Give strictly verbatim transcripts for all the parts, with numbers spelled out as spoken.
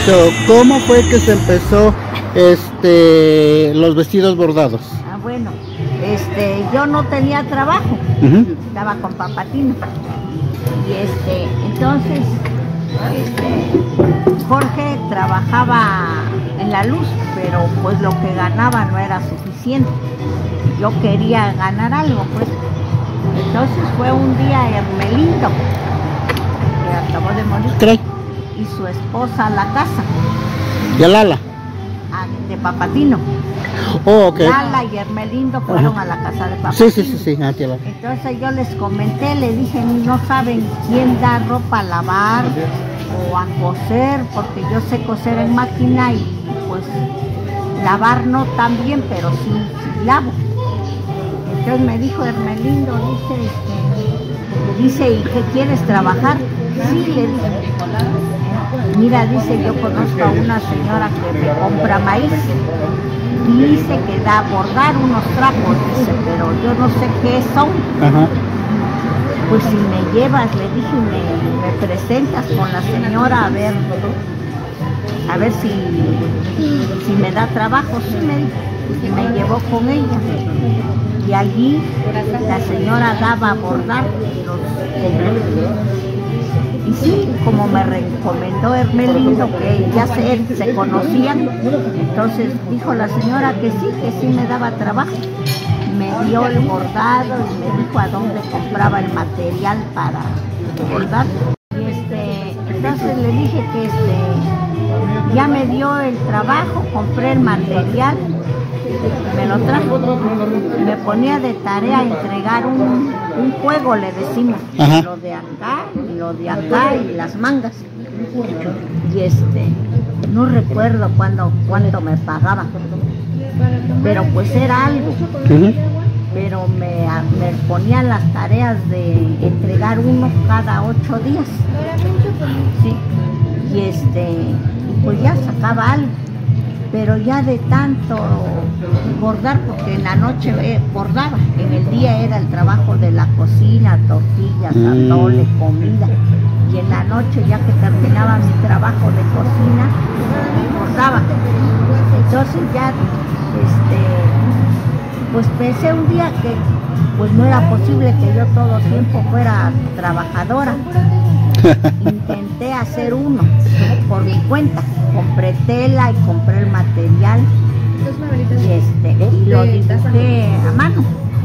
So, ¿cómo fue que se empezó este los vestidos bordados? Ah, bueno, este, yo no tenía trabajo, Uh-huh. estaba con Papatino. Y este, entonces, este, Jorge trabajaba en la luz, pero pues lo que ganaba no era suficiente. Yo quería ganar algo, pues. Entonces fue un día Hermelindo, que acabó de morir, ¿Cree? y su esposa a la casa, ¿Y a Lala? a- de Papatino. Oh, ok. Lala y Hermelindo fueron Ajá. a la casa de Papatino. Sí, sí, sí, sí. Ah, tía Lala. Entonces yo les comenté, les dije, no saben quién da ropa a lavar o a coser, porque yo sé coser en máquina y pues lavar no tan bien, pero sí, sí lavo. Entonces me dijo Hermelindo, dice, este, dice, ¿y qué quieres trabajar? Sí, le dije. Mira, dice, yo conozco a una señora que me compra maíz. Dice que da a bordar unos trapos, dice, pero yo no sé qué son. Ajá. Pues si me llevas, le dije, me, me presentas con la señora a ver, a ver si, si me da trabajo. Sí, me dijo. Y me llevó con ella. Y allí la señora daba a bordar los y sí, como me recomendó Hermelindo, que ya se, se conocían, entonces dijo la señora que sí, que sí me daba trabajo. Me dio el bordado y me dijo a dónde compraba el material para bordar. Y este, entonces le dije que este, ya me dio el trabajo, compré el material, me lo trajo. Me ponía de tarea entregar un, un juego, le decimos. Ajá. Lo de acá, lo de acá y las mangas. Y este, no recuerdo cuándo, cuánto me pagaban, pero pues era algo. Uh-huh. Pero me, me ponían las tareas de entregar uno cada ocho días. Sí. Y este, y pues ya sacaba algo. Pero ya de tanto bordar, porque en la noche eh, bordaba, en el día era el trabajo de la cocina, tortillas, Mm. atole, comida, y en la noche ya que terminaba mi trabajo de cocina, bordaba. Entonces ya, este, pues pensé un día que pues no era posible que yo todo el tiempo fuera trabajadora. Intenté hacer uno por mi cuenta, compré tela y compré el material y, este, y lo dibujé a mano.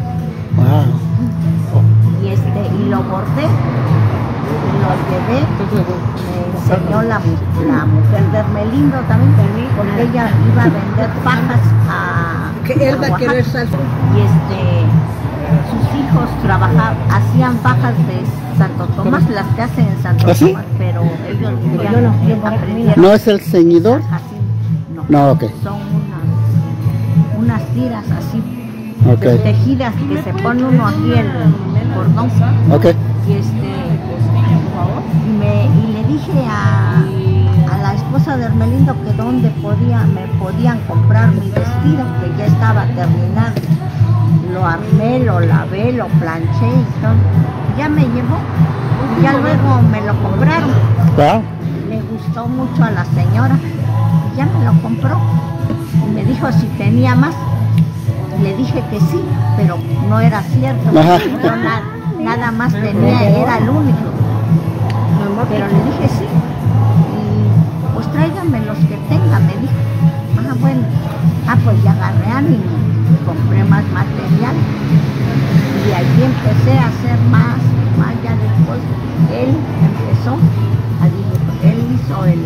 Wow. Y, este, y lo bordé y lo llevé. Me enseñó la, la mujer de Hermelindo también, porque ella iba a vender pajas a, Que él va a a querer Oaxaca. salsa. Y este, sus hijos trabajaban, hacían pajas de Santo Tomás, las que hacen en Santo ¿Ah, sí? Tomás, pero ellos ya Yo no, yo no. aprendieron. ¿No es el ceñidor? Así, no. No, ok. Son unas, unas tiras así, Ok. tejidas, que se pone uno aquí el cordón. Ok. Y este, y, me, y le dije a, a la esposa de Hermelindo que dónde podía, me podían comprar mi vestido, que ya estaba terminado. Lo armé, lo lavé, lo planché y todo. Ya me llevó. Y ya luego me lo compraron. Wow. Le gustó mucho a la señora. Y ya me lo compró. Y me dijo si tenía más. Le dije que sí, pero no era cierto. Ajá. Yo na- nada más tenía, era el único. Pero le dije sí. Y pues tráigame los que tenga, me dijo. Ah, bueno. Ah, pues ya agarré ánimo. Compré más material. Y allí empecé a hacer más, más ya después. Él empezó a dibujar. Él hizo el...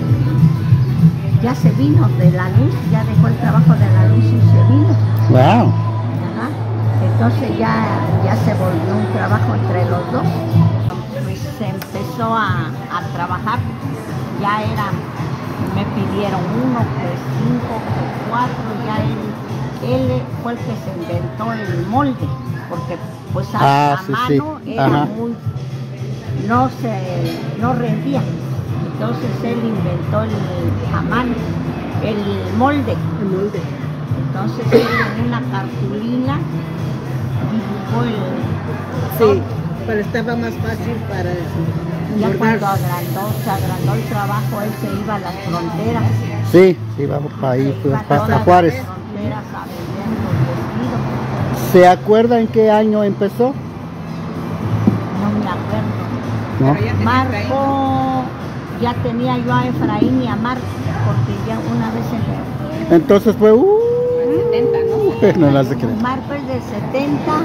Ya se vino de la luz, ya dejó el trabajo de la luz y se vino. Wow. Ajá. Entonces ya, ya se volvió un trabajo entre los dos. Pues se empezó a, a trabajar, ya eran, me pidieron uno, pues cinco, pues cuatro, ya él, él fue el que se inventó el molde, porque pues a, Ah, a sí, mano sí. era Ajá. muy, no se, no rendía. Entonces él inventó el, a mano, el molde. El molde. Entonces él en una cartulina dibujó el... Sí, pero estaba más fácil para Ya cuando agrandó, se agrandó el trabajo, él se iba a las fronteras. Sí, iba para ahí, pues, Iba para todas Juárez. las fronteras a vender los vestidos. ¿Se acuerda en qué año empezó? No me acuerdo. ¿No? Marco, ya tenía yo a Efraín y a Marco, porque ya una vez se me... Entonces fue... Uh, setenta, ¿no? no la sé creer. Marco es del setenta,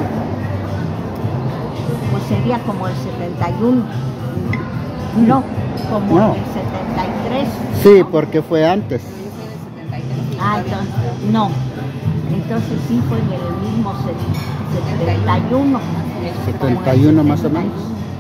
pues sería como el setenta y uno. No, como No. el setenta y tres. Sí, porque fue antes. Ah, entonces, no. Entonces sí fue en el mismo se- setenta y uno. setenta y uno más o menos.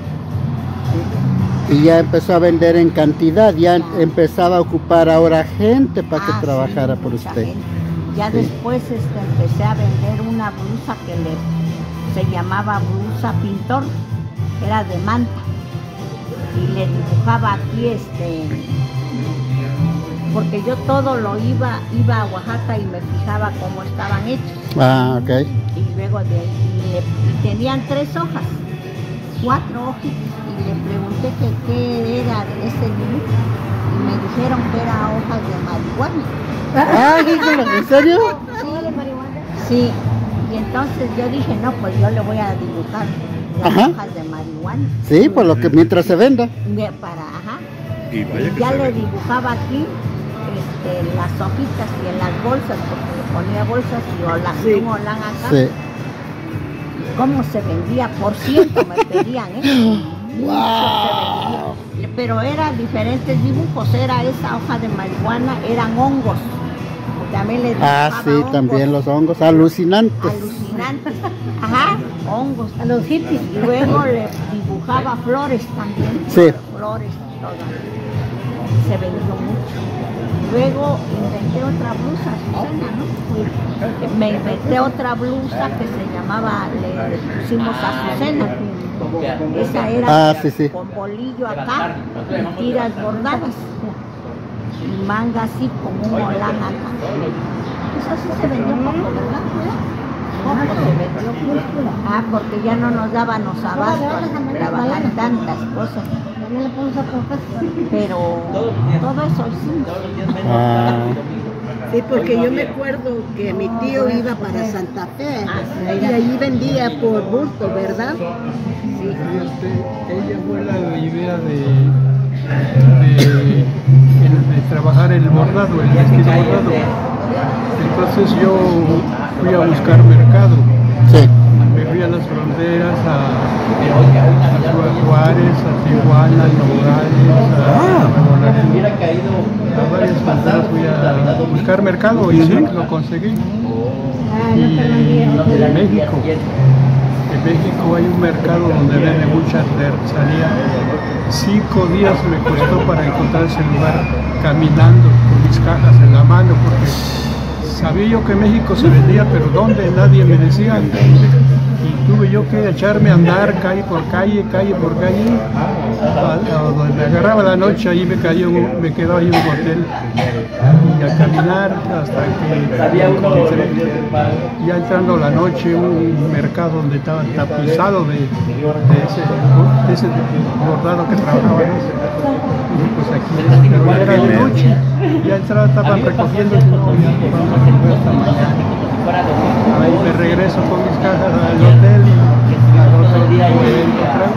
Y ya empezó a vender en cantidad, ya empezaba a ocupar ahora gente para que Ah, trabajara sí, por mucha usted. gente. Ya Sí. después este, empecé a vender una blusa que le, se llamaba blusa pintor, era de manta. Y le dibujaba aquí, este, porque yo todo lo iba, iba a Oaxaca y me fijaba cómo estaban hechos. Ah, ok. Y luego de ahí, y le- y tenían tres hojas, cuatro hojitas. Y le pregunté que qué era ese dibujo. Y me dijeron que era hojas de marihuana. Ah, híjole, ¿en serio? Sí, y entonces yo dije, no, pues yo le voy a dibujar las Ajá. hojas de marihuana. Sí, por lo que mientras se venda. Me- Para, ajá. Y vaya que Ya se le ve. dibujaba aquí este, las hojitas y en las bolsas, porque le ponía bolsas y olán, Sí. un olán acá. Sí. ¿Cómo se vendía? Por ciento me pedían, ¿eh? Mucho se vendía. Pero eran diferentes dibujos, era esa hoja de marihuana, eran hongos. También le Ah, dibujaba sí, hongos. también los hongos, alucinantes. Alucinantes. Ajá, hongos. A los hippies. Y luego le dibujaba flores también. Sí. Flores, todas. Se vendió mucho. Luego inventé otra blusa, Azucena, ¿no? Me inventé otra blusa que se llamaba, le pusimos Azucena. Esa era Ah, sí, sí. con bolillo acá y tiras bordadas. Y manga así con un molán acá. Eso sí se vendió poco, ¿verdad? Poco se vendió. Ah, porque ya no nos daban los abastos trabajar tantas cosas. Pero todo eso sí. Ah, Sí, porque yo me acuerdo que mi tío iba para Santa Fe y allí vendía por bulto, ¿verdad? Sí, este, ella fue la idea de, de, el- de trabajar el bordado, el vestido bordado. Entonces yo fui a buscar mercado. sí. Me fui a las fronteras, a, a Juárez, a Tijuana, a Nogales, a Nuevo Laredo. A varias fronteras fui a buscar mercado y sí, lo conseguí. Y en México. En México hay un mercado donde vende mucha artesanía. Cinco días me costó para encontrar ese lugar caminando con mis cajas en la mano porque sabía yo que en México se vendía, pero ¿dónde? Nadie me decía. Y tuve yo que echarme a andar calle por calle, calle por calle, a, a donde me agarraba la noche, ahí me, cayó, un- me quedaba ahí un hotel y a caminar hasta que encontré, ya entrando la noche, un mercado donde estaba tapizado de, de, ese, de ese bordado que trabajaba. Y pues aquí, pero ya era de noche, ya entraba, estaban recogiendo y no, ya vamos a volver hasta mañana. Ahí me regreso con mis cajas al hotel y al otro día otra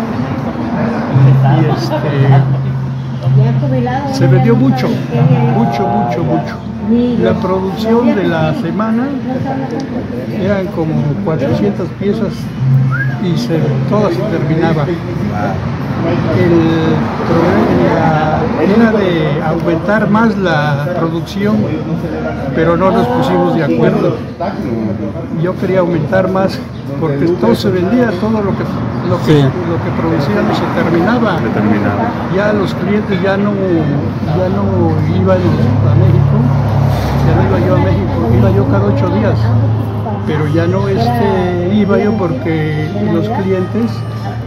vez. Y este, se vendió mucho, mucho, mucho, mucho. La producción de la semana eran como cuatrocientas piezas y se, todas se terminaba. El problema era de aumentar más la producción, pero no nos pusimos de acuerdo. Yo quería aumentar más porque todo se vendía, todo lo que lo que, Sí. lo que producíamos se terminaba. Determinado. Ya los clientes ya no, ya no iban a México, ya no iba yo a México, iba yo cada ocho días, pero ya no este, iba yo porque los clientes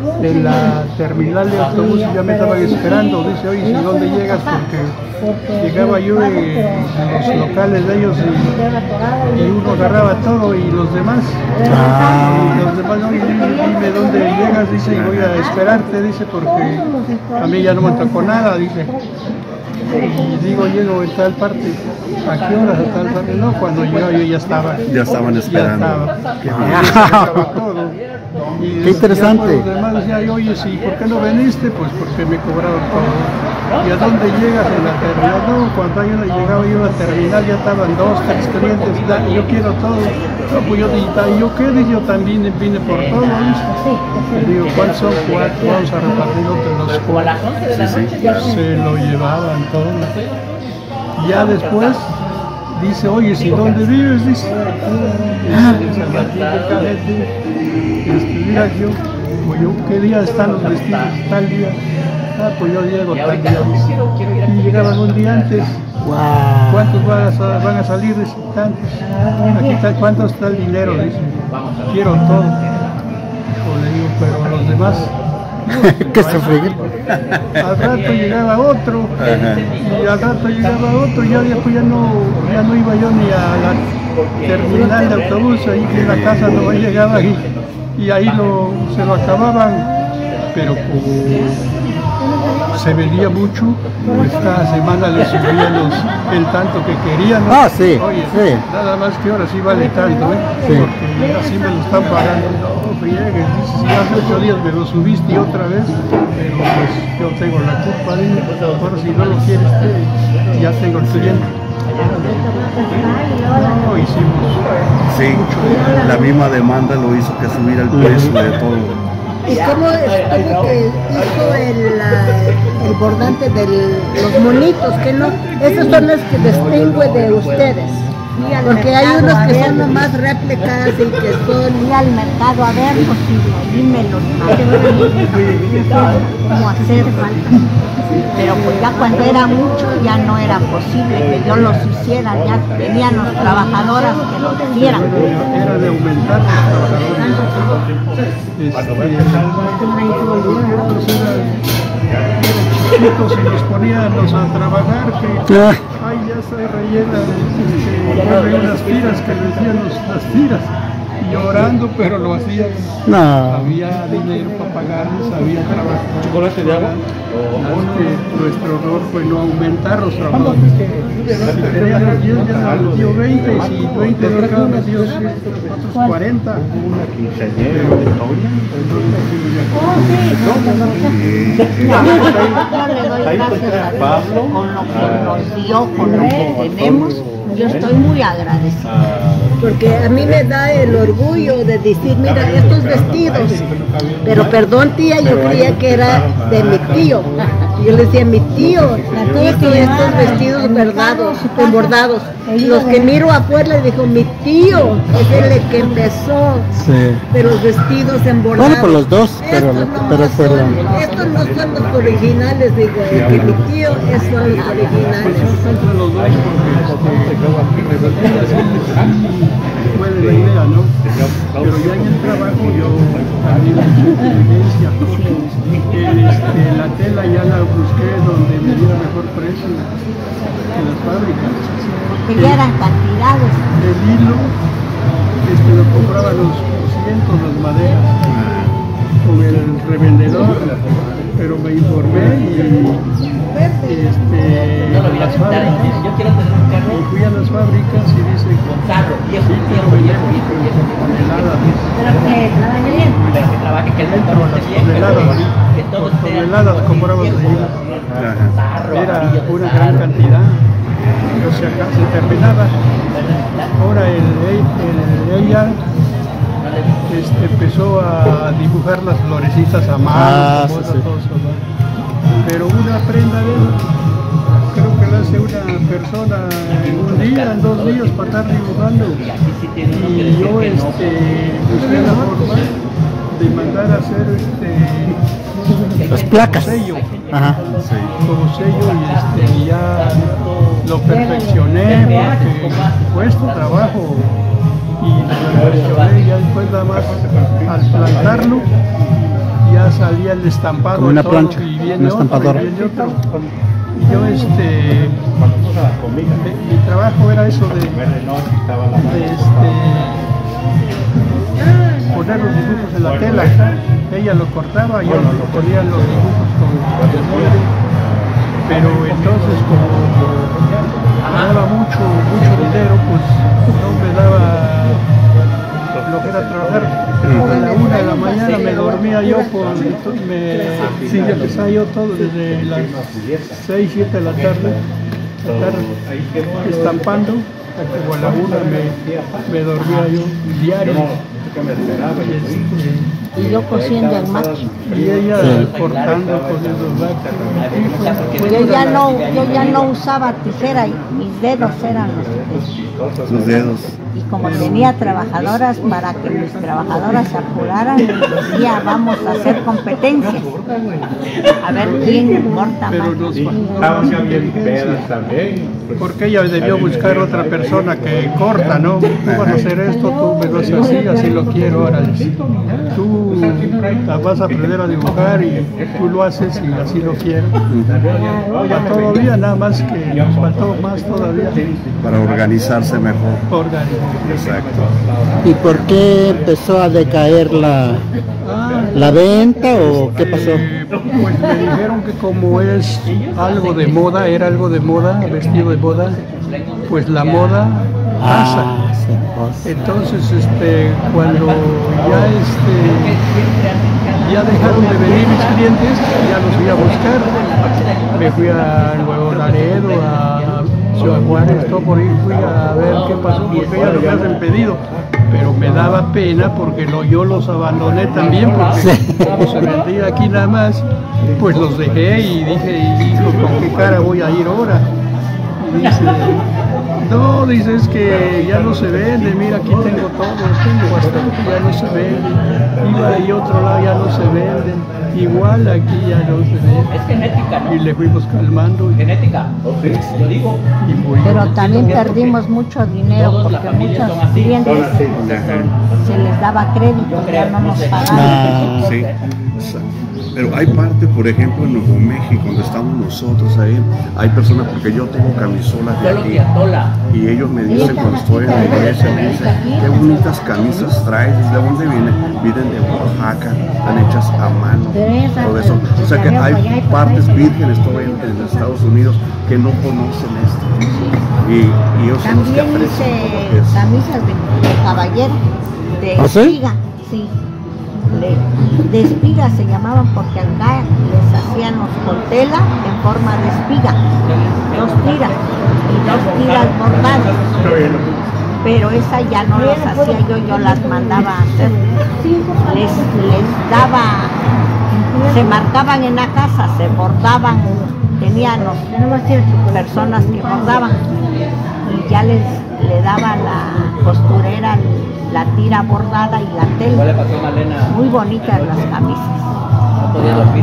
de la terminal de autobuses ya me estaban esperando. Dice, oye, ¿y dónde llegas? Porque llegaba yo de los locales de ellos y, y uno agarraba todo y los demás. Ah. Y los demás, oye, dime dónde llegas, dice, y voy a esperarte, dice, porque a mí ya no me tocó nada, dice. Y digo, llego en tal parte. ¿A qué horas? A tal parte. No, cuando yo, yo ya estaba. Ya estaban esperando. Ya estaba. Ya todo. Y Qué interesante. Los demás decían, oye, sí, ¿por qué no veniste? Pues porque me cobraron todo. ¿Y a dónde llegas en la terminal? No, cuando yo llegaba yo a la terminal ya estaban dos, tres clientes. Yo quiero todo. No, pues yo dije, ¿y yo qué? Dije, yo también vine por todo. Le digo, ¿cuántos son? Cuatro, vamos a repartirlo entre los cuatro. Sí, sí, claro. Se lo llevaban todo. Ya después dice, oye, ¿si dónde vives? Dice, en San Martín de Calete. Este, mira, yo, pues yo, ¿qué día están los vestidos? Tal día. Ah, pues yo llego tal día. Y llegaban un día antes. Wow. ¿Cuántos van a, van a salir? Dice, tantos. Aquí está, ¿cuánto está el dinero? Dice, quiero todo. O le digo, pero los demás. Que se freguen. Al rato llegaba otro, y al rato llegaba otro, y ya después ya no, ya no iba yo ni a la terminal de autobús, ahí en la casa no llegaba y, y ahí lo, se lo acababan, pero como se vendía mucho, pues cada semana les subían los, el tanto que querían, ¿no? Ah, sí, Oye, sí. nada más que ahora sí vale tanto, ¿eh? Sí. Porque así me lo están pagando. No, friegues, si hace ocho días me lo subiste y otra vez, pero pues yo tengo la culpa, dime, ahora si no lo quieres, te, ya tengo el cliente. No, hicimos Sí, mucho. la misma demanda lo hizo que subiera el precio de todo. ¿Y cómo estuvo que hizo el, la- el bordante de los monitos? Que no, esos son los que distinguen de ustedes. Porque hay unos que son nomás réplicas y que son... Fui al mercado a verlos y ahí me los cómo hacer. Pero pues ya cuando era mucho ya no era posible que yo los hiciera, ya tenían los trabajadoras que los hicieran. Era de aumentar los trabajadores. Este, chiquitos y nos poníamos a trabajar, que Ah. ay, ya está rellena, este, las tiras que le decían los- las tiras, llorando, pero lo hacían. No. Había dinero para pagarles, había trabajo. ¿Chocolate de agua? Nuestro error fue no aumentar los trabajadores. Si teníamos diez, ya nos dio veinte, y si veinte de cada nos dio otros cuarenta. Yo le doy gracias a Dios con lo que nos dio, con lo que tenemos. Yo estoy muy agradecida. Porque a mí me da el orgullo de decir, mira, estos vestidos, pero perdón tía, yo creía que era de mi tío. Yo le decía, mi tío hizo estos vestidos bordados, bordados. Los que miro afuera le dijo, mi tío es el que empezó Sí. de los vestidos embordados. Bueno, por los dos, pero, Estos no pero son- fueron. Estos no son los originales, digo, el que mi tío es son los originales. Entre los dos, porque fue de la idea, ¿no? Pero ya en el trabajo yo también mucha inteligencia, porque este, la tela ya la busqué donde me diera mejor precio que las fábricas. Porque ya eran cantidades. El hilo este, lo compraban los cientos las maderas con el revendedor, pero me informé y este, las fábricas, y fui a las fábricas y dice sí, pero vendemos toneladas, toneladas, toneladas compramos de hilo. Era una gran cantidad, o sea, acá se terminaba. Ahora el, el, ella este, empezó a dibujar las florecitas a mano, Ah, todo sí, sí. eso, ¿no? Pero una prenda de él, creo que la hace una persona en un día, en dos días para estar dibujando. Y yo este, busqué la forma de mandar a hacer este, Las placas. como sello, Ajá. como sello y este, ya lo perfeccioné porque cuesta trabajo y lo perfeccioné ya después nada más al plantarlo ya salía el estampado. Como una todo, plancha, y viene un otro, estampador. y viene otro. Y yo, este, mi trabajo era eso de, de este, poner los dibujos en la tela. Ella lo cortaba, yo ponía los dibujos con el molde. Pero entonces, como ganaba mucho, mucho dinero, pues no me daba flojera trabajar. A la una de la mañana me dormía yo, por, me, sí, empezaba yo todo desde las seis, siete de la tarde, estar estampando, hasta que a la una me, me dormía yo diario. Y yo cosiendo en máquina. Y ella sí. cortando, cosiendo máquinas. Yo ya no, yo ya no usaba tijera y mis dedos eran los que... Sus dedos. Y como tenía trabajadoras, para que mis trabajadoras se apuraran, decía, vamos a hacer competencia. A ver quién corta más. Pero nos faltaban también. Porque ella debió buscar otra persona que corta, ¿no? Tú vas a hacer esto, tú me lo haces así, así lo quiero ahora. Tú vas a aprender a dibujar y tú lo haces y así lo quiero. Ya todavía, nada más que nos faltó más todavía. Para organizarse mejor. Organizar. Exacto. ¿Y por qué empezó a decaer la, la venta o qué pasó? Eh, pues me dijeron que como es algo de moda, era algo de moda, vestido de moda, pues la moda pasa. Ah, sí, pues. Entonces, este, cuando ya este, ya dejaron de venir mis clientes, ya los fui a buscar. Me fui a Nuevo Laredo, a Ciudad Juárez, todo por ahí, fui a ver qué pasó, porque ya no me hacen pedido. Pero me daba pena porque lo, yo los abandoné también, porque sí. como se vendía aquí nada más, pues los dejé y dije, hijo, ¿con qué cara voy a ir ahora? Y dice, no, dice, es que ya no se vende, mira, aquí tengo todo, tengo bastante, ya no se vende. Iba y otro lado ya no se venden. Igual aquí ya no se ve. Es genética, ¿no? Y le fuimos calmando. Genética, yo digo. Y muy Pero también perdimos mucho dinero porque muchos clientes se les daba crédito, ya no nos pagaban. Ah, Sí. Pero hay parte, por ejemplo, en Nuevo México, donde estamos nosotros ahí, hay personas, porque yo tengo camisolas de aquí, y ellos me dicen cuando estoy en la iglesia, me dicen, qué bonitas camisas traes, ¿de dónde vienen? Vienen de Oaxaca, están hechas a mano, todo eso. O sea que hay partes vírgenes todavía en, en Estados Unidos que no conocen esto. Y, y ellos son los que También aprecian hice todo lo que es. camisas de, de caballero, de ¿Ah, sí? espiga, sí. Le- de espiga se llamaban porque acá les hacíamos con tela en forma de espiga, dos tiras y dos tiras bordadas. Pero esa ya no las hacía yo, yo las mandaba a hacer. Les, les daba, se marcaban en la casa, se bordaban, teníamos personas que bordaban y ya les le daba la costurera la tira bordada y la tela. Muy bonitas las camisas. Muy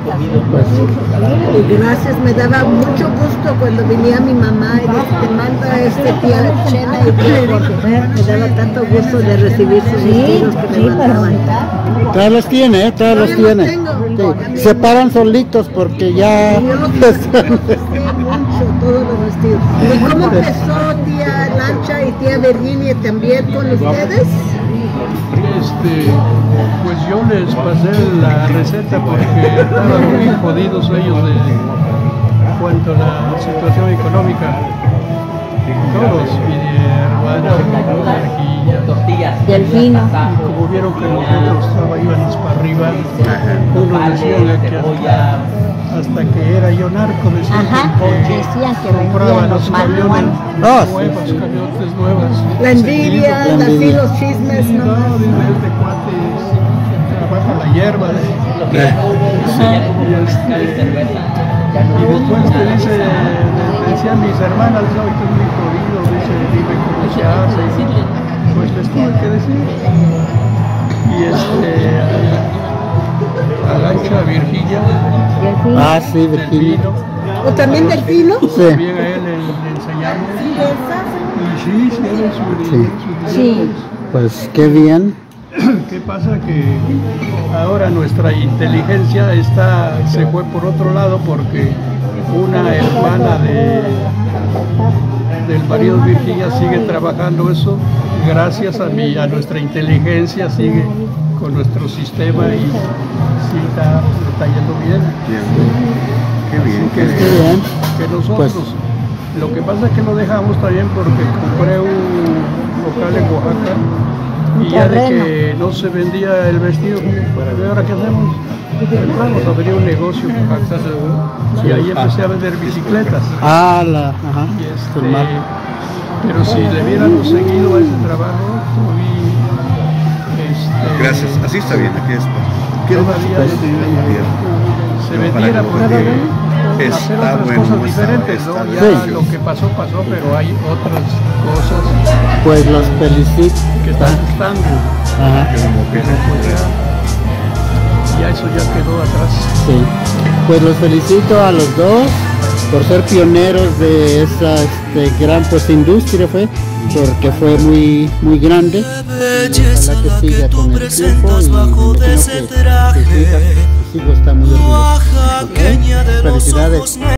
bonitas. Y gracias, me daba mucho gusto cuando venía mi mamá y decía, te manda este tía Chena y todo, me daba tanto gusto de recibir sus vestidos que me mandaban. Todos los tiene, ¿eh? Todos los Yo los tiene. tengo. Sí. Se paran solitos porque ya... Yo los tengo mucho, todos los vestidos. ¿Y cómo empezó tía Lancha y tía Virginia también con ustedes? Este, pues yo les pasé la receta porque estaban muy jodidos ellos de cuanto a la situación económica. Todos, mi hermana, Virginia, tortillas, Delfino. y como vieron que nosotros estaba, íbamos para arriba, unos decían que hasta, hasta que era yo narco, decían Ajá, que decían que compraba vendían los los camiones manuales. Ah, sí. nuevas, camiones nuevas. La envidia, La así envidia. los chismes, No, ¿no? dice este cuate trabaja la hierba. ¿eh? Y, este, y después te dice, le decían mis hermanas, no, esto es muy jodido, dice, dime cómo se hace. Pues les tuve que decir. Y este, a Lancha, Virginia, Delfino. Ah, sí, Virginia. Delfino, ¿O también del filo? Sí. también a él le, le enseñamos. Y sí, sí, era su, Sí. su Sí. Pues qué bien. ¿Qué pasa? Que ahora nuestra inteligencia está, se fue por otro lado porque una hermana de, del marido de Virginia sigue trabajando eso, gracias a, mi, a nuestra inteligencia sigue con nuestro sistema y sí está, está yendo bien. Bien. Qué bien, que, qué bien. que nosotros, Pues, lo que pasa es que lo dejamos también porque compré un local en Oaxaca y ya de que no se vendía el vestido, ¿y ahora qué hacemos? Vamos a abrir un negocio en Oaxaca y ahí empecé a vender bicicletas. Ah, la, ajá. Y este, Pues mal. pero si le hubiéramos seguido a ese trabajo, tuvi- este, Gracias, así está bien, aquí es. Quiero Todavía pues, se- se Pero para vendiera que- porque porque hacer está otras bueno, cosas está- diferentes, está ¿no? Ya delicioso. lo que pasó, pasó, pero hay otras cosas Pues los felicito. que están gustando. Ajá, Pero pues ya, ya eso ya quedó atrás. sí. Pues los felicito a los dos por ser pioneros de esa este, gran pues industria fue, porque fue muy muy grande. Ojalá que siga con el tiempo y me imagino que, que su hija, sus hijos están muy orgullosos. ¿Ok? Felicidades.